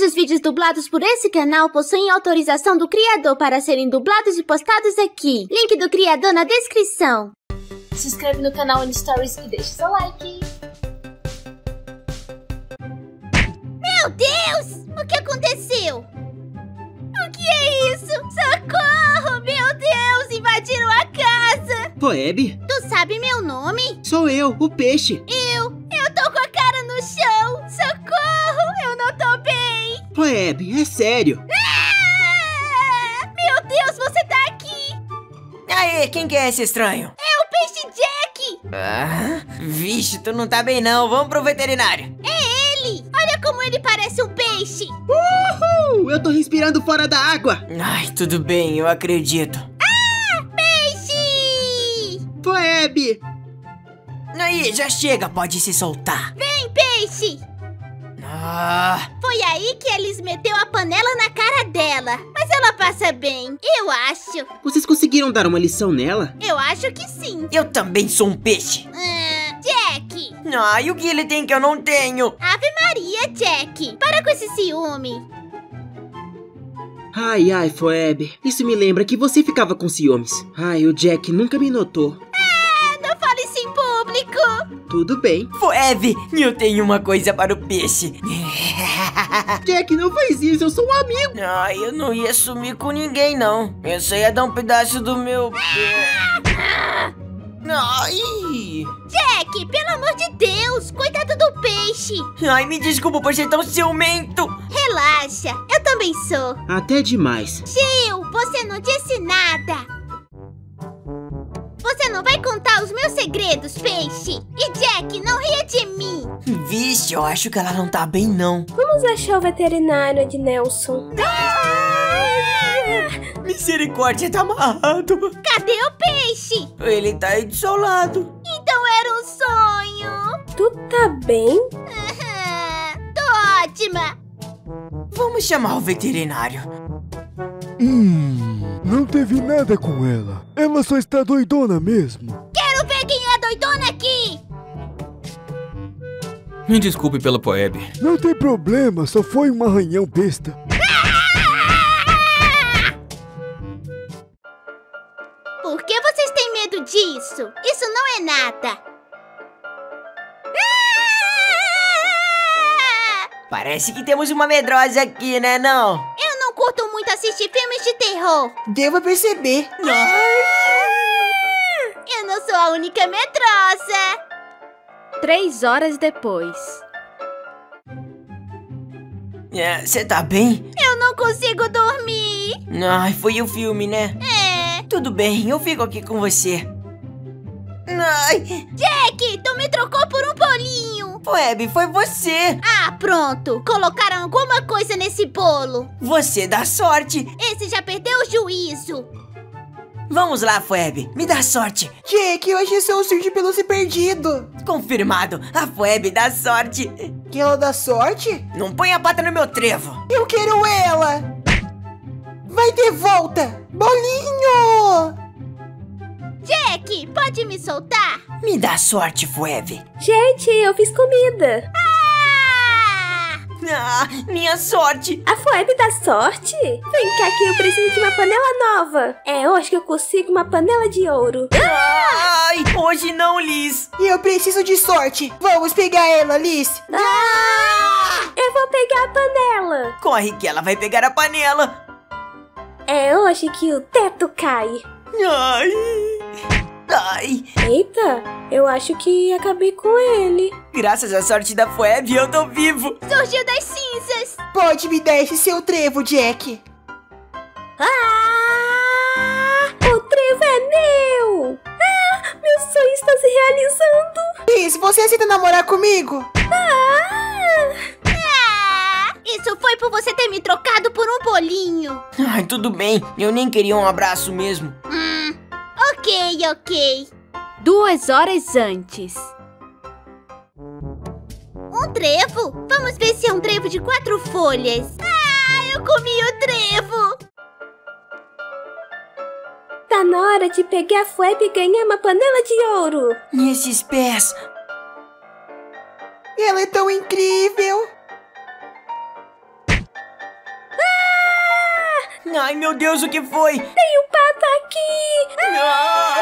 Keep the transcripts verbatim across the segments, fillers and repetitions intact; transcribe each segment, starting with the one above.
os vídeos dublados por esse canal possuem autorização do criador para serem dublados e postados aqui. Link do criador na descrição. Se inscreve no canal N Stories e deixa seu like. Meu Deus! O que aconteceu? O que é isso? Socorro! Meu Deus! Invadiram a casa! Phoebe? Tu sabe meu nome? Sou eu, o peixe. Eu! Eu tô com a cara no chão! Socorro! Eu não tô bem! Phoebe, é sério. Ah! Meu Deus, você tá aqui! Aê, quem que é esse estranho? É o peixe Jack! Ah, vixe, tu não tá bem não, vamos pro veterinário. É ele! Olha como ele parece um peixe! Uhul! Eu tô respirando fora da água. Ai, tudo bem, eu acredito. Ah! Peixe! Phoebe! Aí, já chega, pode se soltar. Vem, peixe! Ah, Foi aí que eles meteu a panela na cara dela. Mas ela passa bem, eu acho. Vocês conseguiram dar uma lição nela? Eu acho que sim. eu também sou um peixe. Ah, Jack! Ah, e o que ele tem que eu não tenho? Ave Maria, Jack! Para com esse ciúme. Ai, ai, Phoebe. Isso me lembra que você ficava com ciúmes. Ai, o Jack nunca me notou. Ah, não fale isso em público. Tudo bem. Phoebe, eu tenho uma coisa para o peixe. Jack, não faz isso, eu sou um amigo. Ah, eu não ia sumir com ninguém, não. Eu só ia dar um pedaço do meu pé. Ai! Jack, pelo amor de Deus, coitado do peixe. Ai, me desculpa por ser tão ciumento. Relaxa, eu também sou. Até demais. Gil, você não disse nada. Você não vai contar os meus segredos, peixe. E Jack, não ria de mim. Vixe, eu acho que ela não tá bem, não. Vamos achar o veterinário, Ednelson. Misericórdia, tá amarrado. Cadê o peixe? Ele tá aí desolado. Então era um sonho. Tu tá bem? Tô ótima. Vamos chamar o veterinário. Hum, não teve nada com ela. Ela só está doidona mesmo. Quero ver quem é doidona aqui. Me desculpe pela Phoebe. Não tem problema, só foi um arranhão besta. Por que vocês têm medo disso? Isso não é nada. Parece que temos uma medrosa aqui, né, não? Eu não curto muito assistir filmes de terror. Devo perceber. Eu não sou a única medrosa. Três horas depois. Você tá bem? Eu não consigo dormir. Ai, foi o filme, né? É. Tudo bem, eu fico aqui com você. Ai, Jack, tu me trocou por um bolinho. Phoebe, foi você. Ah, pronto. Colocaram alguma coisa nesse bolo. Você dá sorte. Esse já perdeu o juízo. Vamos lá, Phoebe, me dá sorte. Jack, hoje é seu urso de pelúcia perdido. Confirmado, a Phoebe dá sorte. Que ela dá sorte? Não põe a pata no meu trevo. Eu quero ela. Vai ter volta. Bolinho! Jack, pode me soltar? Me dá sorte, Phoebe. Gente, eu fiz comida. Ah! Ah, minha sorte. A Phoebe dá sorte? Vem cá que eu preciso de uma panela nova. É hoje que eu consigo uma panela de ouro. Ai, hoje não, Liz. Eu preciso de sorte. Vamos pegar ela, Liz. Ah! Eu vou pegar a panela. Corre que ela vai pegar a panela. É hoje que o teto cai. Ai. Ai. Eita, eu acho que acabei com ele. Graças à sorte da Phoebe, eu tô vivo. Surgiu das cinzas. Pode me dar esse seu trevo, Jack. Ah! O trevo é meu! Ah! Meu sonho está se realizando! Liz, você aceita namorar comigo? Ah! Ah! Isso foi por você ter me trocado por um bolinho. Ai, tudo bem. Eu nem queria um abraço mesmo. Hum, ok, ok. Duas horas antes. Um trevo? Vamos ver se é um trevo de quatro folhas. Ah, eu comi o trevo. Tá na hora de pegar a Phoebe e ganhar uma panela de ouro. E esses pés? Ela é tão incrível. Ai, meu Deus, o que foi? Tem um pato aqui! Ah!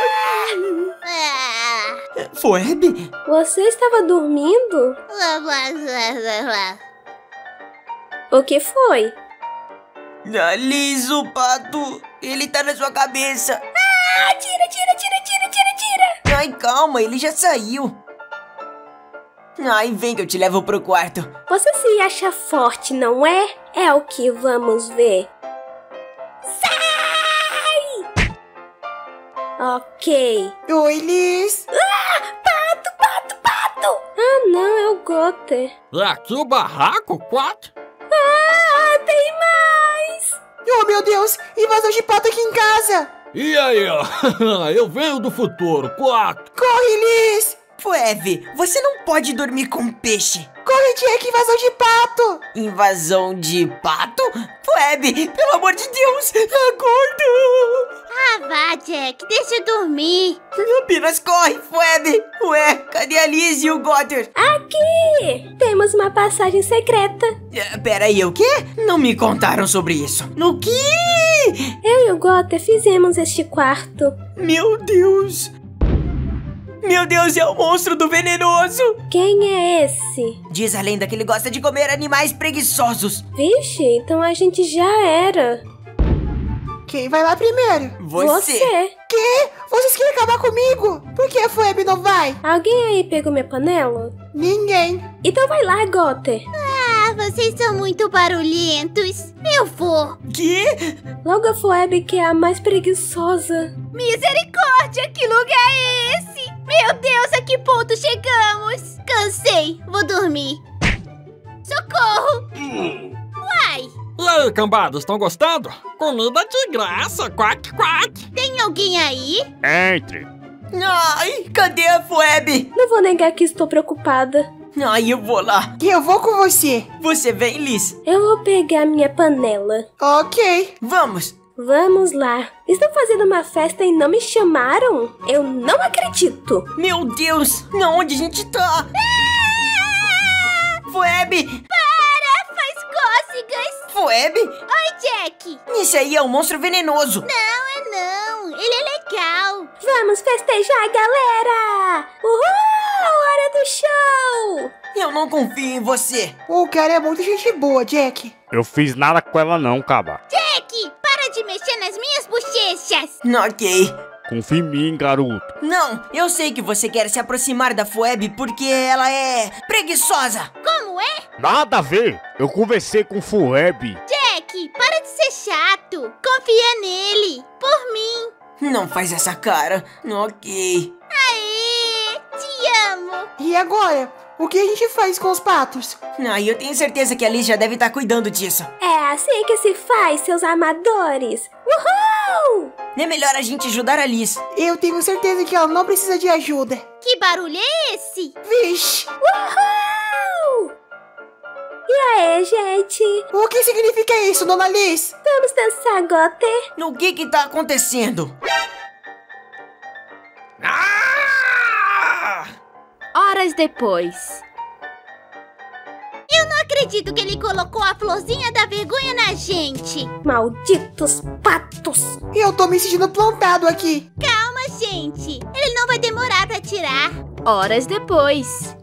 Ah. Phoebe? Você estava dormindo? Lá, lá, lá, lá, lá. O que foi? Ah, Liz, o pato, ele tá na sua cabeça. Ah, tira, tira, tira, tira, tira, tira! Ai, calma, ele já saiu. Ai, vem que eu te levo pro quarto. Você se acha forte, não é? É o que vamos ver. Sai! Ok. Oi, Liz. Ah, pato, pato, pato! Ah, não, é o Gunther. É aqui o barraco, quatro? Ah, tem mais! Oh, meu Deus, invasão de pato aqui em casa. E aí, ó, eu venho do futuro, quatro. Corre, Liz. Phoebe, você não pode dormir com peixe. Corre, Jack, invasão de pato. Invasão de pato? Phoebe, pelo amor de Deus, acorda! Ah, vá, Jack, deixa eu dormir. Apenas corre, Phoebe! Ué, cadê a Liz e o Gunther? Aqui! Temos uma passagem secreta. É, peraí, o quê? Não me contaram sobre isso. No quê? Eu e o Gunther fizemos este quarto. Meu Deus! Meu Deus, é o monstro do venenoso! Quem é esse? Diz a lenda que ele gosta de comer animais preguiçosos. Vixe, então a gente já era. Quem vai lá primeiro? Você! Quê? Vocês querem acabar comigo? Por que a Phoebe não vai? Alguém aí pegou minha panela? Ninguém. Então vai lá, Gunther. Ah, vocês são muito barulhentos. Eu vou. Quê? Logo a Phoebe, que é a mais preguiçosa. Misericórdia, que lugar é esse? Meu Deus, a que ponto chegamos? Cansei, vou dormir. Socorro! Uai, E aí, cambadas, estão gostando? Comida de graça, quack, quack. tem alguém aí? Entre. Ai, cadê a Phoebe? Não vou negar que estou preocupada. Ai, eu vou lá. E eu vou com você. Você vem, Liz? Eu vou pegar minha panela. Ok. Vamos. Vamos lá. Estão fazendo uma festa e não me chamaram? Eu não acredito. Meu Deus, onde a gente tá? Phoebe! Para, faz cócegas. Phoebe? Oi, Jack. Esse aí é um monstro venenoso. Não, é não. Ele é legal. Vamos festejar, galera! Uhul! Hora do show! Eu não confio em você. O cara é muito gente boa, Jack. Eu fiz nada com ela não, caba. Jack, para de mexer nas minhas bochechas. Ok. Confia em mim, garoto. Não, eu sei que você quer se aproximar da Phoebe porque ela é preguiçosa. Como é? Nada a ver. Eu conversei com o Phoebe. Jack, para de ser chato. Confia nele. Por mim. Não faz essa cara. Ok. Aê, te amo. E agora? O que a gente faz com os patos? Ah, eu tenho certeza que a Liz já deve estar cuidando disso. É assim que se faz, seus amadores! Uhul! É melhor a gente ajudar a Liz. Eu tenho certeza que ela não precisa de ajuda. Que barulho é esse? Vixe! Uhul! E aí, gente? O que significa isso, dona Liz? Vamos dançar, Gunther? O que que tá acontecendo? Ah! Horas depois. Eu não acredito que ele colocou a florzinha da vergonha na gente. Malditos patos! Eu tô me sentindo plantado aqui. Calma, gente. Ele não vai demorar pra tirar. Horas depois.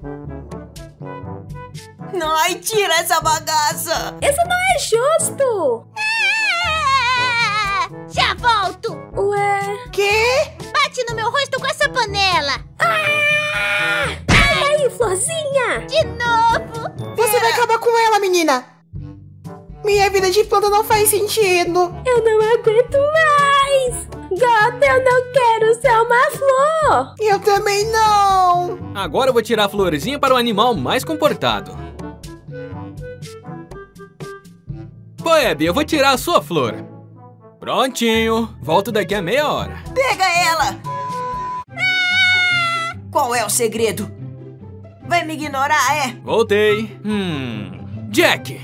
Ai, tira essa bagaça! Isso não é justo! Ah! Já volto. Ué... Quê? Bate no meu rosto com essa panela. Ah! Ai, aí, florzinha! De novo. Você vai acabar com ela, menina. Minha vida de planta não faz sentido. Eu não aguento mais! Gunther, eu não quero ser uma flor! Eu também não. Agora eu vou tirar a florzinha para o animal mais comportado. Phoebe, eu vou tirar a sua flor. Prontinho. Volto daqui a meia hora. Pega ela! Ah! Qual é o segredo? Vai me ignorar, é? Voltei. Hum... Jack!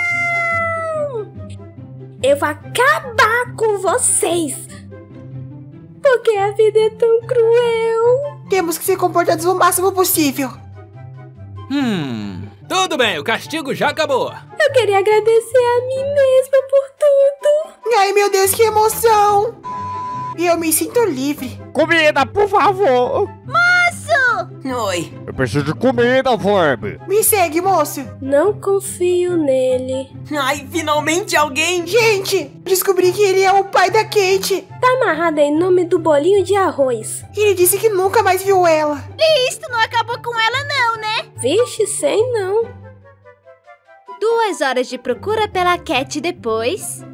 Eu vou acabar com vocês! Porque a vida é tão cruel! Temos que se comportar o máximo possível. Hum... Tudo bem, o castigo já acabou. Eu queria agradecer a mim mesma por tudo. Ai, meu Deus, que emoção. Eu me sinto livre. Comida, por favor. Oi. Eu preciso de comida, Foeb. Me segue, moço. Não confio nele. Ai, finalmente alguém. Gente, descobri que ele é o pai da Kate. Tá amarrado em nome do bolinho de arroz. Ele disse que nunca mais viu ela. Isto não acabou com ela não, né? Vixe, sei não. Duas horas de procura pela Cat depois.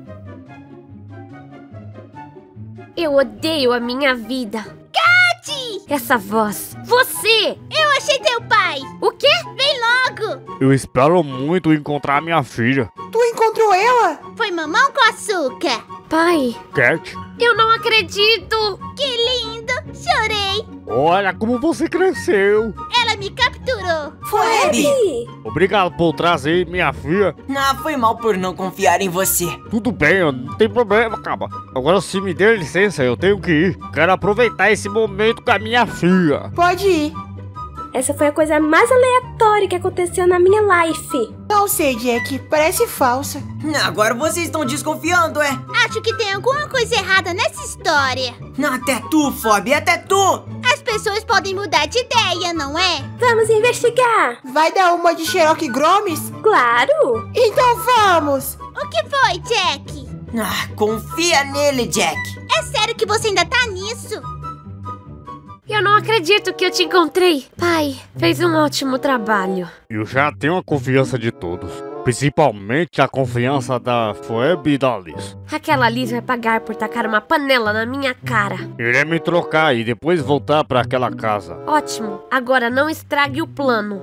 Eu odeio a minha vida. Cat! Essa voz. Você! Eu achei teu pai. O quê? Vem logo. Eu espero muito encontrar minha filha. Tu encontrou ela? Foi mamão com açúcar. Pai, Cat, eu não acredito. Que lindo. Chorei. olha como você cresceu. Ela me capturou. Foeb. Obrigado por trazer minha filha. Ah, foi mal por não confiar em você. Tudo bem, eu não tem problema, caba. Agora, se me der licença, eu tenho que ir. Quero aproveitar esse momento com a minha filha. Pode ir. Essa foi a coisa mais aleatória que aconteceu na minha life. Não sei, Jack. Parece falsa. Agora vocês estão desconfiando, é? Acho que tem alguma coisa errada nessa história. Até tu, Fob, até tu. As pessoas podem mudar de ideia, não é? Vamos investigar. Vai dar uma de Sherlock Gromes? Claro. Então vamos. O que foi, Jack? Ah, confia nele, Jack. É sério que você ainda tá nisso? Eu não acredito que eu te encontrei. Pai, fez um ótimo trabalho. Eu já tenho a confiança de todos. Principalmente a confiança da Foeb e da Liz. Aquela Liz vai pagar por tacar uma panela na minha cara. Irei me trocar e depois voltar para aquela casa. Ótimo. Agora não estrague o plano.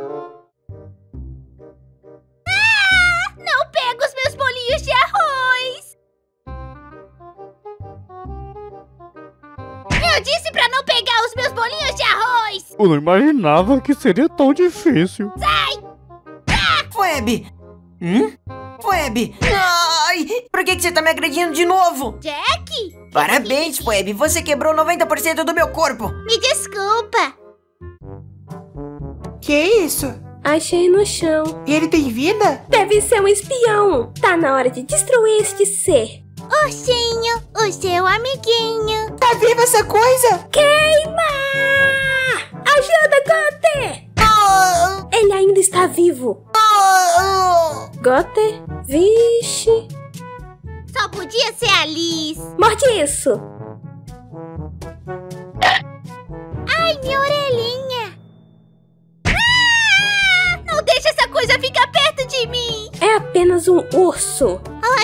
Ah! Não pega os meus bolinhos de arroz! Eu disse pra não pegar os meus bolinhos de arroz! Eu não imaginava que seria tão difícil. Foeb. Hum? Foeb. Ai, por que, que você tá me agredindo de novo? Jack? Parabéns, Foeb. Você quebrou noventa por cento do meu corpo. Me desculpa. Que isso? Achei no chão. Ele tem vida? Deve ser um espião. Tá na hora de destruir este ser. Ursinho, o seu amiguinho. Tá viva essa coisa? Queima! Ajuda, Gutter! Ah, Ele ainda está vivo. ah, Gutter? Vixe. Só podia ser a Liz. Morde isso. Ai, minha orelhinha. Ah! Não deixa essa coisa ficar perto de mim. É apenas um urso.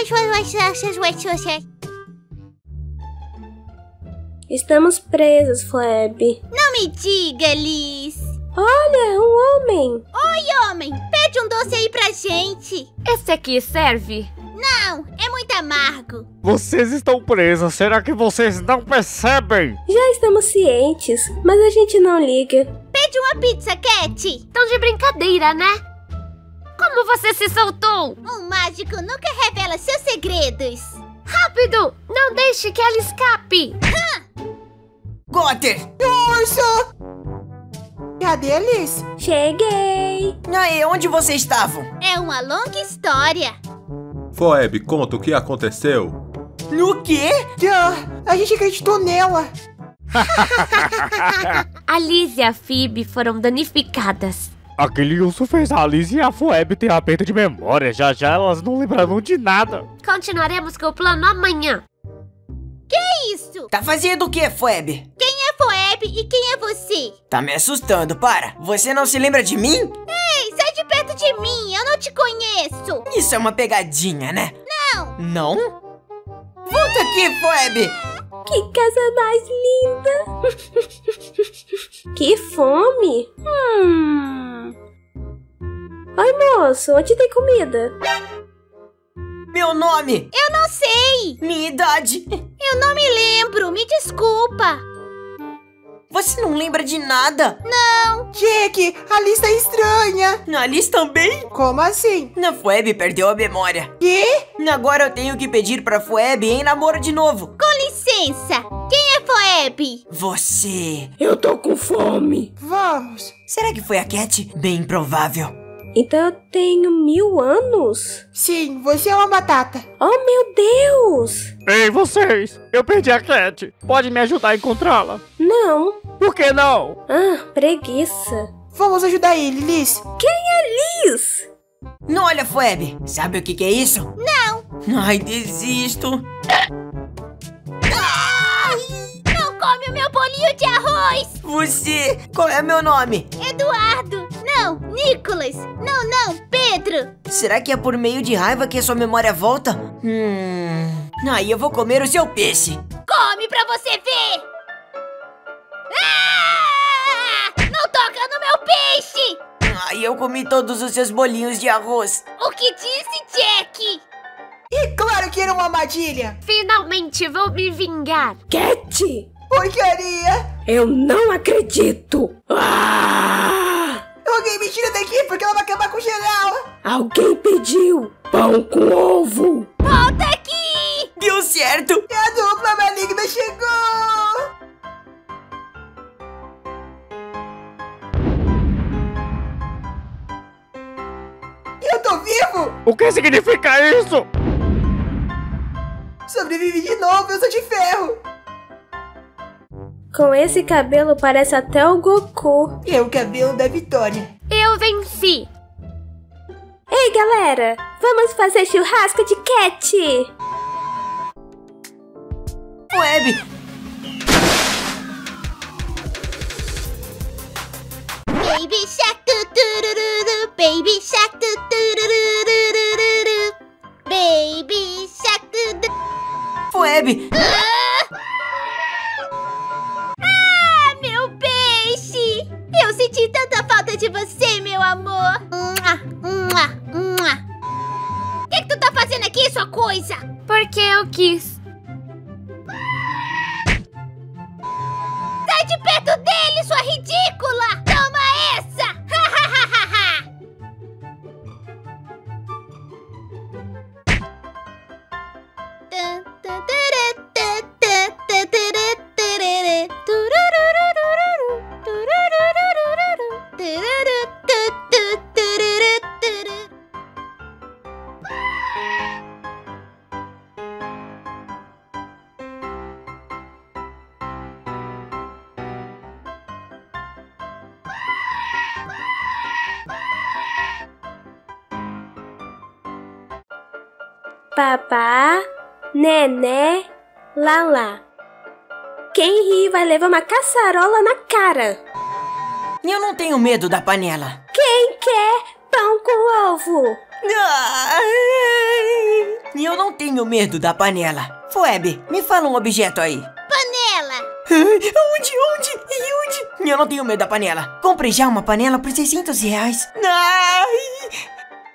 Estamos presos, Foeb. Não me diga, Liz. Olha, um homem. Oi, homem. Pede um doce aí pra gente. Esse aqui serve? Não, é muito amargo. Vocês estão presos, será que vocês não percebem? Já estamos cientes, mas a gente não liga. Pede uma pizza, Cat. Tão de brincadeira, né? Como você se soltou? Um mágico nunca revela seus segredos. Rápido! Não deixe que ela escape! Gutter. urso! Cadê a Liz? Cheguei. Aí, onde vocês estavam? É uma longa história. Foeb, conta o que aconteceu. No quê? Ah, a gente acreditou nela. A Liz e a Phoebe foram danificadas. Aquele urso fez a Liz e a Foeb ter a perda de memória. Já já elas não lembrarão de nada. Continuaremos com o plano amanhã. Que isso? Tá fazendo o quê, Foeb? Quem é Foeb e quem é você? Tá me assustando, para. Você não se lembra de mim? Ei, sai de perto de mim, eu não te conheço. Isso é uma pegadinha, né? Não. Não? Volta aqui, Foeb. Que casa mais linda. Que fome. Hum. Oi, moço, onde tem comida? Meu nome. Eu não sei. Minha idade. Eu não me lembro, me desculpa. Você não lembra de nada? Não. Jack, a Liz tá estranha. A Liz também? Como assim? A Foeb perdeu a memória. Quê? Agora eu tenho que pedir pra Foeb em namoro de novo. Com licença, quem é Foeb? Você. Eu tô com fome. Vamos. Será que foi a Cat? Bem provável. Então eu tenho mil anos? Sim, você é uma batata. Oh, meu Deus! Ei, vocês! Eu perdi a Cat. Pode me ajudar a encontrá-la? Não. Por que não? Ah, preguiça. Vamos ajudar ele, Liz. Quem é Liz? Não, olha, Phoebe. Sabe o que, que é isso? Não. Ai, desisto. Não come o meu bolinho de arroz. Você... Qual é meu nome? Eduardo. Não, Nicolas. Não, não, Pedro. Será que é por meio de raiva que a sua memória volta? Hum... Aí eu vou comer o seu peixe. Come pra você ver. Ah! Não toca no meu peixe. Aí eu comi todos os seus bolinhos de arroz. O que disse, Jack? E claro que era uma armadilha. Finalmente vou me vingar. Cat! Porcaria! Eu não acredito! Ah! Alguém me tira daqui porque ela vai acabar com geral. Alguém pediu pão com ovo. Volta aqui! Deu certo! E a dupla maligna chegou! Eu tô vivo! O que significa isso? Sobrevivi de novo, eu sou de ferro! Com esse cabelo parece até o Goku. E é o cabelo da Vitória. Eu venci. Ei, galera! Vamos fazer churrasco de Cat! Phoebe! Baby Shark, tu, turururu, Baby Shark, tu, turururu, Baby Shark, tu, tu. Phoebe! Ah, meu peixe! Eu senti tanta falta de você, meu amor! Mua, mua, mua. O que, que tu tá fazendo aqui, sua coisa? Porque eu quis. Sai de perto dele, sua ridícula! Toma essa! Papá, Nené, Lala. Quem rir vai levar uma caçarola na cara. Eu não tenho medo da panela. Quem quer pão com ovo? Ai, eu não tenho medo da panela. Phoebe, me fala um objeto aí. Panela! Onde, onde e onde? Eu não tenho medo da panela. Comprei já uma panela por seiscentos reais. Ai...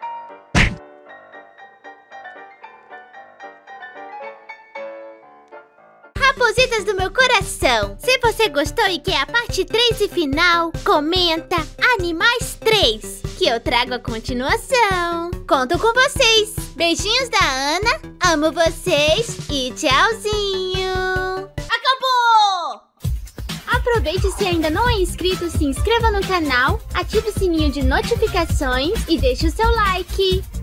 Rapositas do meu coração, se você gostou e quer a parte três e final, comenta Animais três, que eu trago a continuação. Conto com vocês. Beijinhos da Ana, amo vocês e tchauzinho. Acabou! Aproveite, se ainda não é inscrito, se inscreva no canal, ative o sininho de notificações e deixe o seu like.